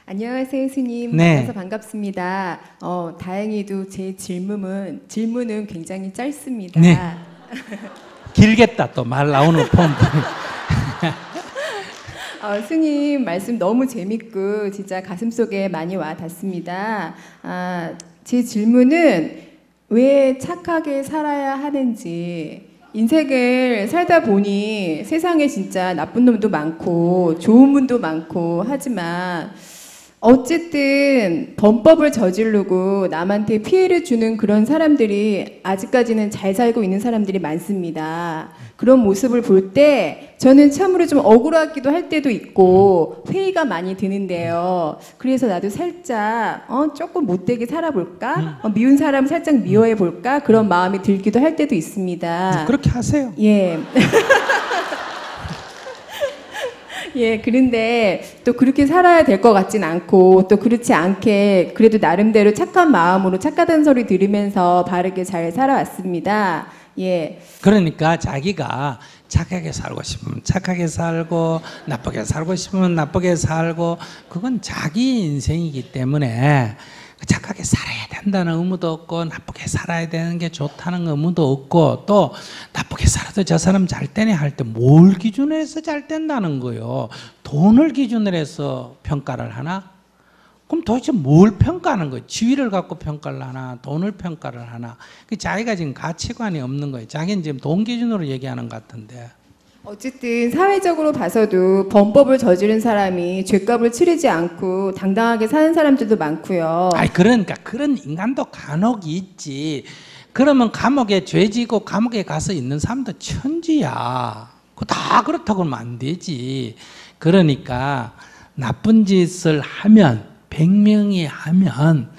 안녕하세요, 스님. 네. 만나서 반갑습니다. 다행히도 제 질문은 굉장히 짧습니다. 네. 길겠다 또 말 나오는 폼. 스님 말씀 너무 재밌고 진짜 가슴속에 많이 와 닿습니다. 제 질문은 왜 착하게 살아야 하는지, 인생을 살다 보니 세상에 진짜 나쁜 놈도 많고 좋은 분도 많고 하지만 어쨌든 범법을 저지르고 남한테 피해를 주는 그런 사람들이 아직까지는 잘 살고 있는 사람들이 많습니다. 그런 모습을 볼 때 저는 참으로 좀 억울하기도 할 때도 있고 회의가 많이 드는데요. 그래서 나도 살짝 조금 못되게 살아볼까? 미운 사람 살짝 미워해볼까? 그런 마음이 들기도 할 때도 있습니다. 그렇게 하세요. 예. 예, 그런데 또 그렇게 살아야 될 것 같진 않고 또 그렇지 않게 그래도 나름대로 착한 마음으로 착하다는 소리 들으면서 바르게 잘 살아왔습니다. 예. 그러니까 자기가 착하게 살고 싶으면 착하게 살고 나쁘게 살고 싶으면 나쁘게 살고 그건 자기 인생이기 때문에 착하게 살아야 된다는 의무도 없고 나쁘게 살아야 되는 게 좋다는 의무도 없고 또 나쁘게 살아도 저 사람 잘 되네 할 때 뭘 기준으로 해서 잘 된다는 거예요. 돈을 기준으로 해서 평가를 하나? 그럼 도대체 뭘 평가하는 거예요? 지위를 갖고 평가를 하나? 돈을 평가를 하나? 자기가 지금 가치관이 없는 거예요. 자기는 지금 돈 기준으로 얘기하는 것 같은데. 어쨌든 사회적으로 봐서도 범법을 저지른 사람이 죗값을 치르지 않고 당당하게 사는 사람들도 많고요. 아니 그러니까 그런 인간도 간혹 있지. 그러면 감옥에 죄지고 감옥에 가서 있는 사람도 천지야. 그거 다 그렇다고 하면 안 되지. 그러니까 나쁜 짓을 하면 100명이 하면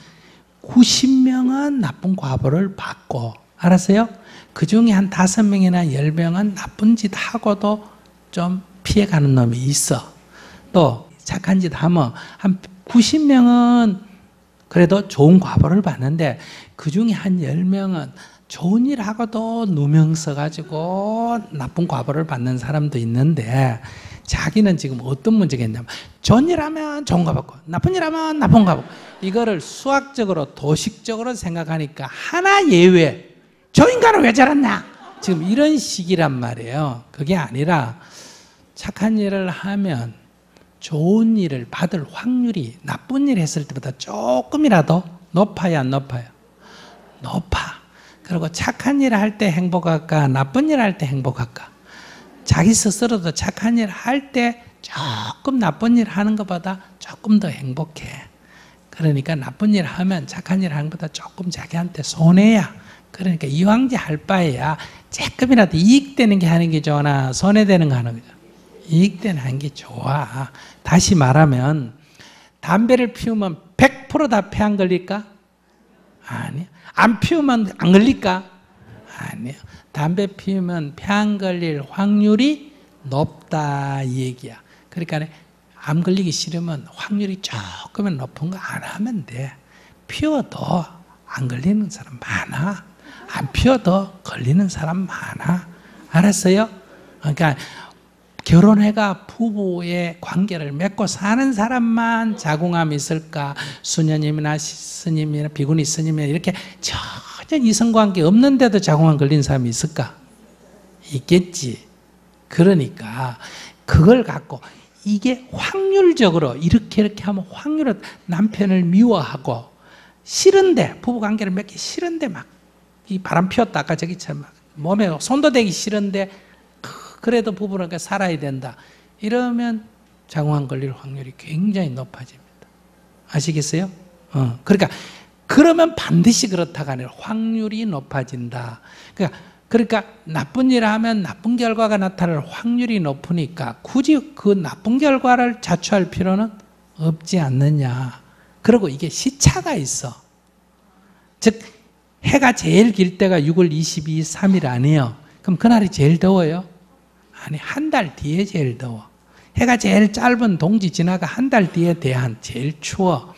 90명은 나쁜 과보를 받고 알았어요? 그 중에 한 5명이나 10명은 나쁜 짓 하고도 좀 피해가는 놈이 있어. 또 착한 짓 하면 한 90명은 그래도 좋은 과보를 받는데 그 중에 한 10명은 좋은 일 하고도 누명 써가지고 나쁜 과보를 받는 사람도 있는데 자기는 지금 어떤 문제가 있냐면 좋은 일 하면 좋은 거 받고 나쁜 일 하면 나쁜 거 받고 이거를 수학적으로 도식적으로 생각하니까 하나 예외 저 인간은 왜 저랬냐 지금 이런 식이란 말이에요. 그게 아니라 착한 일을 하면 좋은 일을 받을 확률이 나쁜 일 했을 때보다 조금이라도 높아야 안 높아요? 높아. 그리고 착한 일을 할 때 행복할까 나쁜 일을 할 때 행복할까? 자기 스스로도 착한 일을 할 때 조금 나쁜 일을 하는 것보다 조금 더 행복해. 그러니까 나쁜 일을 하면 착한 일을 하는 것보다 조금 자기한테 손해야. 그러니까 이왕제 할 바에야 조금이라도 이익되는 게 하는 게 좋으나 손해되는 거 하는 거죠. 이익되는 하는 게 좋아. 다시 말하면 담배를 피우면 100% 다 폐 안 걸릴까? 아니요. 안 피우면 안 걸릴까? 아니요. 담배 피우면 폐 안 걸릴 확률이 높다 이 얘기야. 그러니까 암 걸리기 싫으면 확률이 조금은 높은 거 안 하면 돼. 피워도 안 걸리는 사람 많아. 안 피워도 걸리는 사람 많아. 알았어요? 그러니까 결혼해가 부부의 관계를 맺고 사는 사람만 자궁암이 있을까? 수녀님이나 스님이나 비구니 스님이나 이렇게 전혀 이성관계 없는데도 자궁암 걸린 사람이 있을까? 있겠지. 그러니까 그걸 갖고 이게 확률적으로 이렇게 하면 확률은 남편을 미워하고 싫은데 부부관계를 맺기 싫은데 막 이 바람 피웠다 아까 저기처럼 막 몸에 손도 대기 싫은데 그래도 부부랑 살아야 된다. 이러면 자궁암 걸릴 확률이 굉장히 높아집니다. 아시겠어요? 그러니까 그러면 반드시 그렇다가 아니라 확률이 높아진다. 그러니까 나쁜 일을 하면 나쁜 결과가 나타날 확률이 높으니까 굳이 그 나쁜 결과를 자초할 필요는 없지 않느냐. 그리고 이게 시차가 있어. 즉 해가 제일 길 때가 6월 22일 3일 아니에요. 그럼 그날이 제일 더워요? 아니, 한 달 뒤에 제일 더워. 해가 제일 짧은 동지 지나가 한 달 뒤에 대한 제일 추워.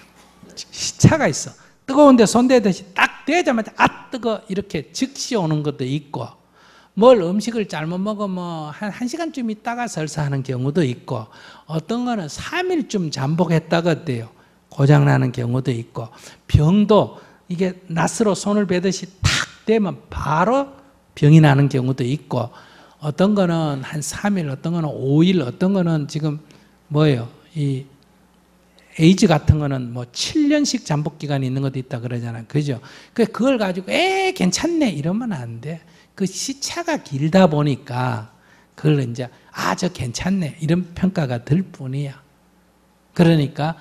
시차가 있어. 뜨거운데 손대듯이 딱 대자마자 아 뜨거 이렇게 즉시 오는 것도 있고 뭘 음식을 잘못 먹으면 한 시간쯤 있다가 설사하는 경우도 있고, 어떤 거는 3일쯤 잠복했다가 어때요? 고장나는 경우도 있고, 병도 이게 낫으로 손을 베듯이 탁 대면 바로 병이 나는 경우도 있고, 어떤 거는 한 3일, 어떤 거는 5일, 어떤 거는 지금 뭐예요? 이 에이즈 같은 거는 뭐 7년씩 잠복 기간이 있는 것도 있다 그러잖아요. 그죠? 그걸 가지고 괜찮네 이러면 안 돼. 그 시차가 길다 보니까 그걸 이제 저 괜찮네 이런 평가가 들 뿐이야. 그러니까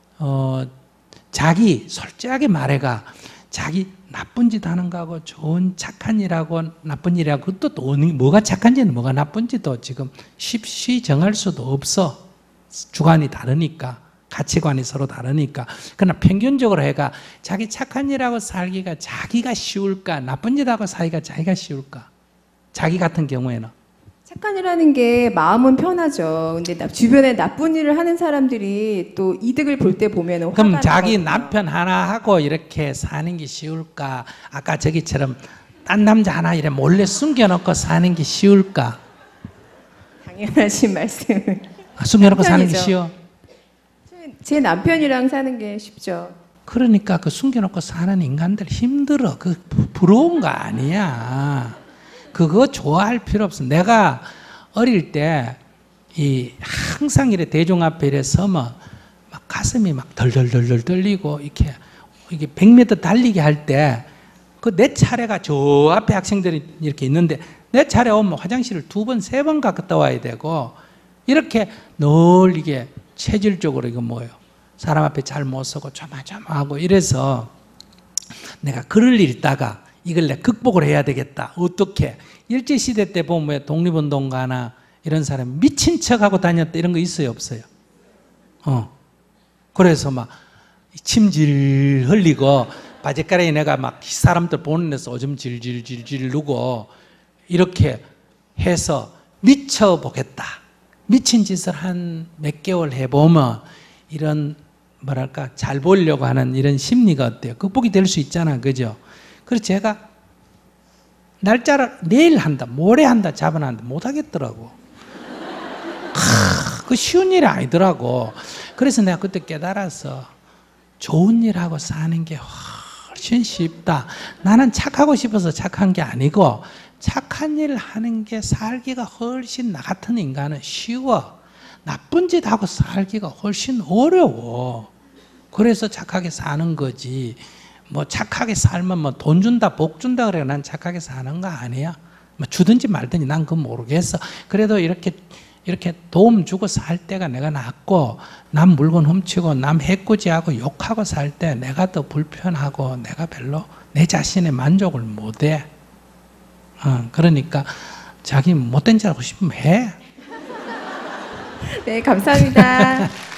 자기 솔직하게 말해가 자기 나쁜 짓 하는 거하고 좋은 착한 일하고 나쁜 일하고 그것도 또 뭐가 착한지는 뭐가 나쁜지도 지금 쉽시 정할 수도 없어. 주관이 다르니까. 가치관이 서로 다르니까. 그러나 평균적으로 해가 자기 착한 일하고 살기가 자기가 쉬울까? 나쁜 일하고 살기가 자기가 쉬울까? 자기 같은 경우에는. 착한 일하는 게 마음은 편하죠. 근데 주변에 나쁜 일을 하는 사람들이 또 이득을 볼 때 보면 그럼 자기 남편 하나 하고 이렇게 사는 게 쉬울까? 아까 저기처럼 딴 남자 하나 이래 몰래 숨겨놓고 사는 게 쉬울까? 당연하신 말씀을. 숨겨놓고 사는 게 쉬워? 제 남편이랑 사는 게 쉽죠. 그러니까 그 숨겨놓고 사는 인간들 힘들어. 그 부러운 거 아니야. 그거 좋아할 필요 없어. 내가 어릴 때 항상 이래 대중 앞에 이래 서면 막 가슴이 막 덜덜덜덜 떨리고 이게 100m 달리기 할 때 그 내 차례가 저 앞에 학생들이 이렇게 있는데 내 차례 오면 화장실을 2번, 3번 갔다 와야 되고 이렇게 늘 이게 체질적으로 이거 뭐예요? 사람 앞에 잘 못 서고 조마조마하고 이래서 내가 글을 읽다가 이걸 내가 극복을 해야 되겠다. 어떻게? 일제시대 때 보면 왜 독립운동가나 이런 사람 미친 척하고 다녔다 이런 거 있어요? 없어요? 그래서 막 침질 흘리고 바지가랑이 내가 막 사람들 보는 데서 오줌 질질질질 누고 이렇게 해서 미쳐보겠다. 미친 짓을 한 몇 개월 해보면 이런 뭐랄까 잘 보려고 하는 이런 심리가 어때요? 극복이 될 수 있잖아. 그죠? 그래서 제가 날짜를 내일 한다, 모레 한다, 잡아놨는데 못하겠더라고. 그 쉬운 일이 아니더라고. 그래서 내가 그때 깨달았어. 좋은 일하고 사는 게 훨씬 쉽다. 나는 착하고 싶어서 착한 게 아니고 착한 일을 하는 게 살기가 훨씬 나 같은 인간은 쉬워. 나쁜 짓 하고 살기가 훨씬 어려워. 그래서 착하게 사는 거지. 뭐 착하게 살면 뭐 돈 준다, 복 준다 그래. 난 착하게 사는 거 아니야. 뭐 주든지 말든지 난 그건 모르겠어. 그래도 이렇게 도움 주고 살 때가 내가 낫고 남 물건 훔치고 남 해코지하고 욕하고 살 때 내가 더 불편하고 내가 별로 내 자신의 만족을 못해. 그러니까 자기 못된 짓 하고 싶으면 해. 네, 감사합니다.